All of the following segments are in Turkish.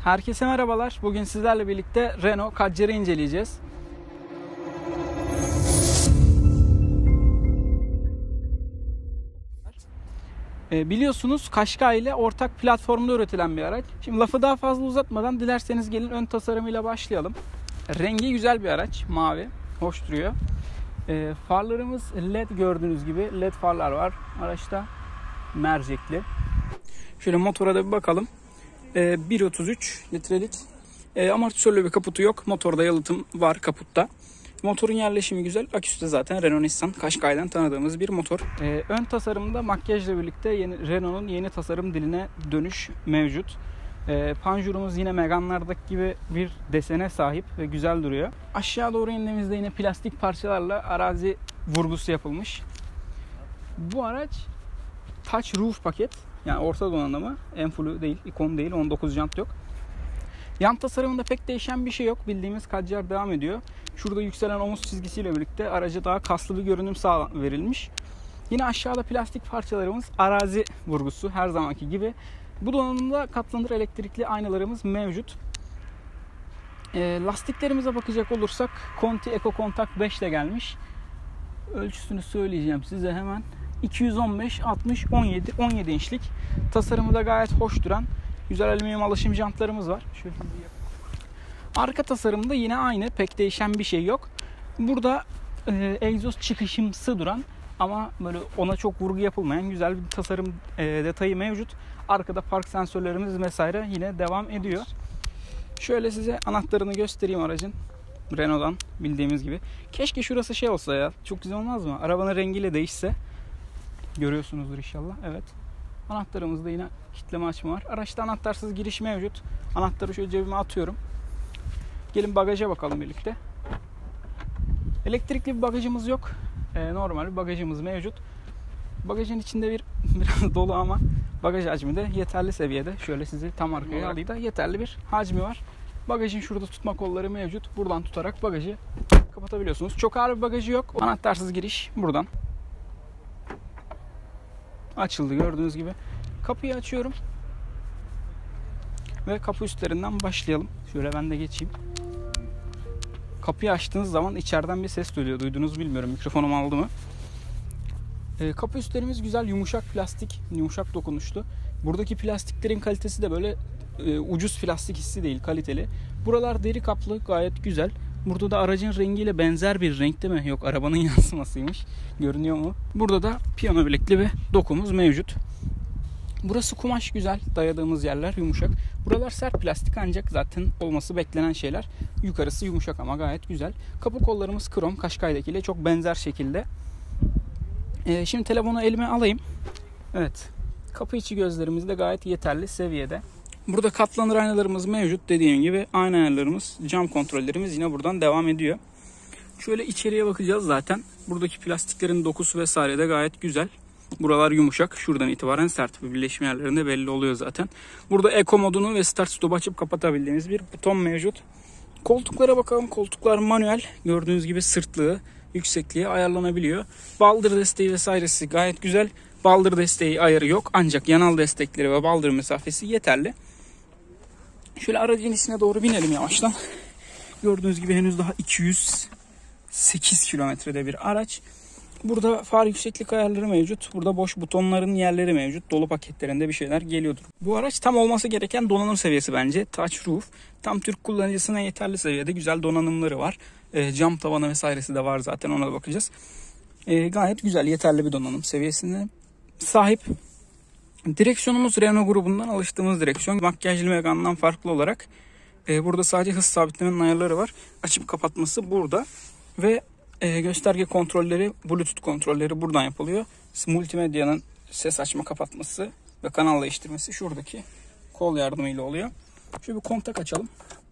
Herkese merhabalar. Bugün sizlerle birlikte Renault Kadjar'ı inceleyeceğiz. Biliyorsunuz Qashqai ile ortak platformda üretilen bir araç. Şimdi lafı daha fazla uzatmadan dilerseniz gelin ön tasarımıyla başlayalım. Rengi güzel bir araç. Mavi. Hoş duruyor. Farlarımız LED, gördüğünüz gibi LED farlar var. Araçta mercekli. Şöyle motora da bir bakalım. 1.33 litrelik amortisörlü bir kaputu yok. Motorda yalıtım var kaputta. Motorun yerleşimi güzel. Aküsü de zaten Renault Nissan Qashqai'den tanıdığımız bir motor. Ön tasarımda makyajla birlikte Renault'un yeni tasarım diline dönüş mevcut. Panjurumuz yine Megane'lardaki gibi bir desene sahip ve güzel duruyor. Aşağı doğru indiğimizde yine plastik parçalarla arazi vurgusu yapılmış. Bu araç Touch Roof paket. Yani orta donanımı. En full'ü değil, ikon değil, 19 jant yok. Yan tasarımında pek değişen bir şey yok. Bildiğimiz Kadjar devam ediyor. Şurada yükselen omuz çizgisiyle birlikte araca daha kaslı bir görünüm verilmiş. Yine aşağıda plastik parçalarımız arazi vurgusu her zamanki gibi. Bu donanımda katlanır elektrikli aynalarımız mevcut. Lastiklerimize bakacak olursak Conti Eco Contact 5 ile gelmiş. Ölçüsünü söyleyeceğim size hemen. 215, 60, 17 inçlik. Tasarımı da gayet hoş duran güzel alüminyum alaşım jantlarımız var. Şöyle arka tasarımda yine aynı, pek değişen bir şey yok. Burada egzoz çıkışımsı duran ama böyle ona çok vurgu yapılmayan güzel bir tasarım detayı mevcut. Arkada park sensörlerimiz vesaire yine devam ediyor. Şöyle size anahtarını göstereyim aracın. Renault'dan bildiğimiz gibi. Keşke şurası şey olsa ya. Çok güzel olmaz mı? Arabanın rengiyle değişse. Görüyorsunuzdur inşallah. Evet. Anahtarımızda yine kilitleme açma var. Araçta anahtarsız giriş mevcut. Anahtarı şöyle cebime atıyorum. Gelin bagaja bakalım birlikte. Elektrikli bir bagajımız yok. Normal bir bagajımız mevcut. Bagajın içinde biraz dolu ama bagaj hacmi de yeterli seviyede. Şöyle sizi tam arkaya alayım da yeterli bir hacmi var. Bagajın şurada tutma kolları mevcut. Buradan tutarak bagajı kapatabiliyorsunuz. Çok ağır bir bagajı yok. Anahtarsız giriş buradan. Açıldı gördüğünüz gibi. Kapıyı açıyorum. Ve kapı üstlerinden başlayalım. Şöyle ben de geçeyim. Kapıyı açtığınız zaman içeriden bir ses duyuyor. Duydunuz bilmiyorum. Mikrofonum aldı mı? Kapı üstlerimiz güzel. Yumuşak plastik. Yumuşak dokunuşlu. Buradaki plastiklerin kalitesi de böyle ucuz plastik hissi değil. Kaliteli. Buralar deri kaplı. Gayet güzel. Burada da aracın rengiyle benzer bir renk değil mi? Yok, arabanın yansımasıymış. Görünüyor mu? Burada da piyano bilekli bir dokumuz mevcut. Burası kumaş güzel. Dayadığımız yerler yumuşak. Buralar sert plastik ancak zaten olması beklenen şeyler. Yukarısı yumuşak ama gayet güzel. Kapı kollarımız krom. Qashqai'dakiyle çok benzer şekilde. Şimdi telefonu elime alayım. Evet. Kapı içi gözlerimiz de gayet yeterli seviyede. Burada katlanır aynalarımız mevcut. Dediğim gibi ayna ayarlarımız, cam kontrollerimiz yine buradan devam ediyor. Şöyle içeriye bakacağız zaten. Buradaki plastiklerin dokusu vesaire de gayet güzel. Buralar yumuşak. Şuradan itibaren sert bir birleşim yerlerinde belli oluyor zaten. Burada Eco modunu ve Start Stop açıp kapatabildiğimiz bir buton mevcut. Koltuklara bakalım. Koltuklar manuel. Gördüğünüz gibi sırtlığı, yüksekliği ayarlanabiliyor. Baldır desteği vesairesi gayet güzel. Baldır desteği ayarı yok. Ancak yanal destekleri ve baldır mesafesi yeterli. Şöyle aracın içine doğru binelim yavaştan. Gördüğünüz gibi henüz daha 208 kilometrede bir araç. Burada far yükseklik ayarları mevcut. Burada boş butonların yerleri mevcut. Dolu paketlerinde bir şeyler geliyordur. Bu araç tam olması gereken donanım seviyesi bence. Touch Roof. Tam Türk kullanıcısına yeterli seviyede güzel donanımları var. Cam tavanı vesairesi de var zaten, ona da bakacağız. Gayet güzel, yeterli bir donanım seviyesine sahip. Direksiyonumuz Renault grubundan alıştığımız direksiyon. Makyajlı Megane'dan farklı olarak burada sadece hız sabitlemenin ayarları var. Açıp kapatması burada. Ve gösterge kontrolleri, Bluetooth kontrolleri buradan yapılıyor. Multimedyanın ses açma kapatması ve kanal değiştirmesi şuradaki kol yardımıyla oluyor. Şöyle bir kontak açalım.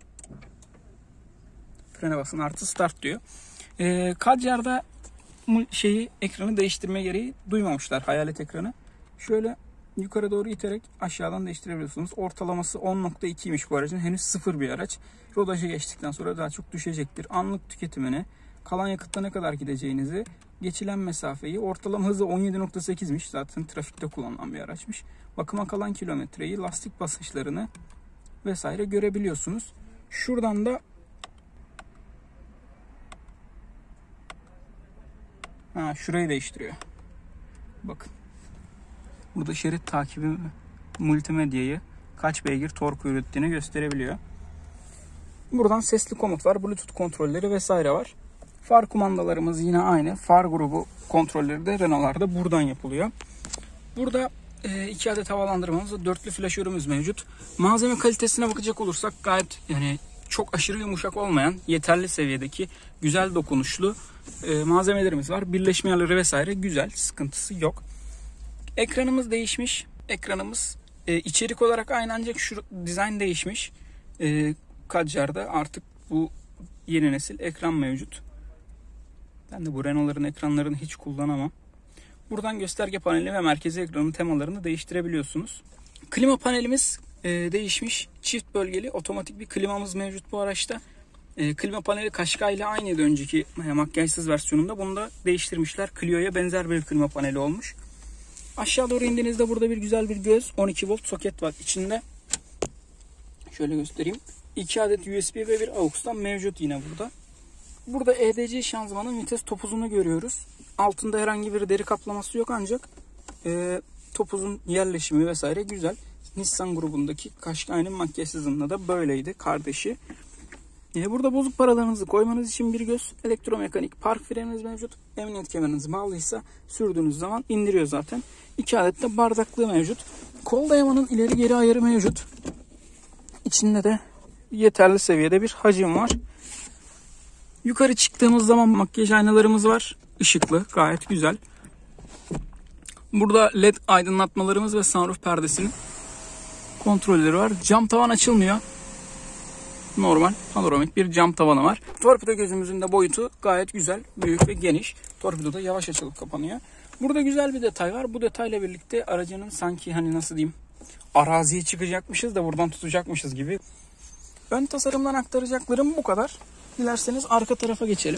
Frene basın artı start diyor. Kadjar'da ekranı değiştirme gereği duymamışlar, hayalet ekranı. Şöyle yukarı doğru iterek aşağıdan değiştirebiliyorsunuz. Ortalaması 10.2'ymiş bu aracın. Henüz sıfır bir araç. Rodajı geçtikten sonra daha çok düşecektir. Anlık tüketimini, kalan yakıtta ne kadar gideceğinizi, geçilen mesafeyi, ortalama hızı 17.8'miş. Zaten trafikte kullanılan bir araçmış. Bakıma kalan kilometreyi, lastik basınçlarını, vesaire görebiliyorsunuz. Şuradan da şurayı değiştiriyor. Bakın. Burada şerit takibi, multimedyayı, kaç beygir tork ürettiğini gösterebiliyor. Buradan sesli komut var. Bluetooth kontrolleri vesaire var. Far kumandalarımız yine aynı. Far grubu kontrolleri de Renault'larda buradan yapılıyor. Burada 2 adet havalandırmamız ve 4'lü flaşörümüz mevcut. Malzeme kalitesine bakacak olursak gayet çok aşırı yumuşak olmayan, yeterli seviyedeki güzel dokunuşlu malzemelerimiz var. Birleşme yerleri vesaire güzel, sıkıntısı yok. Ekranımız değişmiş. Ekranımız içerik olarak aynı, ancak şu dizayn değişmiş. Kadjar'da artık bu yeni nesil ekran mevcut. Ben de bu Renault'ların ekranlarını hiç kullanamam. Buradan gösterge paneli ve merkezi ekranın temalarını değiştirebiliyorsunuz. Klima panelimiz değişmiş. Çift bölgeli otomatik bir klimamız mevcut bu araçta. Klima paneli Qashqai ile aynıydı önceki makyajsız versiyonunda. Bunu da değiştirmişler. Clio'ya benzer bir klima paneli olmuş. Aşağı doğru indiğinizde burada güzel bir göz 12 volt soket var içinde. Şöyle göstereyim. 2 adet USB ve bir AUX'tan mevcut yine burada. Burada EDC şanzımanın vites topuzunu görüyoruz. Altında herhangi bir deri kaplaması yok, ancak topuzun yerleşimi vesaire güzel. Nissan grubundaki Qashqai'nin makyajsızında da böyleydi kardeşi. Burada bozuk paralarınızı koymanız için bir göz, elektromekanik park freniniz mevcut. Emniyet kemeriniz bağlıysa sürdüğünüz zaman indiriyor zaten. 2 adet de bardaklığı mevcut. Kol dayamanın ileri geri ayarı mevcut. İçinde de yeterli seviyede bir hacim var. Yukarı çıktığımız zaman makyaj aynalarımız var. Işıklı, gayet güzel. Burada LED aydınlatmalarımız ve sunroof perdesinin kontrolleri var. Cam tavan açılmıyor. Normal panoramik bir cam tavanı var. Torpido gözümüzün de boyutu gayet güzel, büyük ve geniş. Torpido da yavaş açılıp kapanıyor. Burada güzel bir detay var. Bu detayla birlikte aracının sanki nasıl diyeyim, araziye çıkacakmışız da buradan tutacakmışız gibi. Ön tasarımdan aktaracaklarım bu kadar. Dilerseniz arka tarafa geçelim.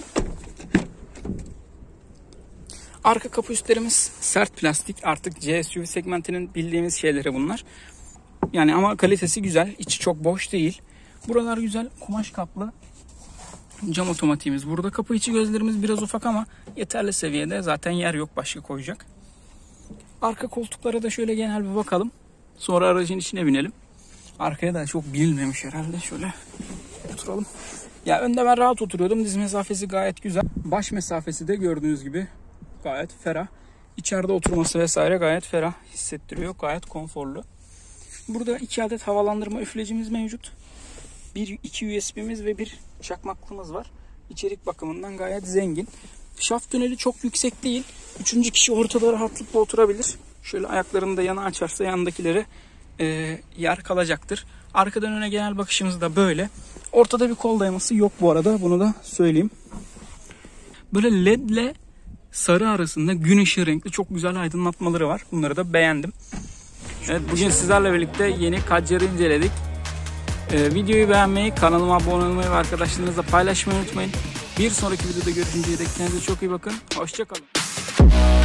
Arka kapı üstlerimiz sert plastik. Artık C-SUV segmentinin bildiğimiz şeyleri bunlar. Ama kalitesi güzel. İçi çok boş değil. Buralar güzel kumaş kaplı. Cam otomatiğimiz. Burada kapı içi gözlerimiz biraz ufak ama yeterli seviyede. Zaten yer yok başka koyacak. Arka koltuklara da şöyle genel bir bakalım. Sonra aracın içine binelim. Arkaya da çok bilinmemiş herhalde. Şöyle oturalım. Önde ben rahat oturuyordum. Diz mesafesi gayet güzel. Baş mesafesi de gördüğünüz gibi gayet ferah. İçeride oturması vesaire gayet ferah hissettiriyor. Gayet konforlu. Burada 2 adet havalandırma üflecimiz mevcut. 2 USB'miz ve bir çakmaklığımız var. İçerik bakımından gayet zengin. Şaft tüneli çok yüksek değil. 3. kişi ortada rahatlıkla oturabilir. Şöyle ayaklarını da yana açarsa yanındakilere yer kalacaktır. Arkadan öne genel bakışımız da böyle. Ortada bir kol dayaması yok bu arada. Bunu da söyleyeyim. Böyle LED ile sarı arasında gün ışığı renkli çok güzel aydınlatmaları var. Bunları da beğendim. Evet, bugün sizlerle birlikte yeni Kadjar'ı inceledik. Videoyu beğenmeyi, kanalıma abone olmayı ve arkadaşlarınızla paylaşmayı unutmayın. Bir sonraki videoda görüşünceye dek kendinize çok iyi bakın. Hoşça kalın.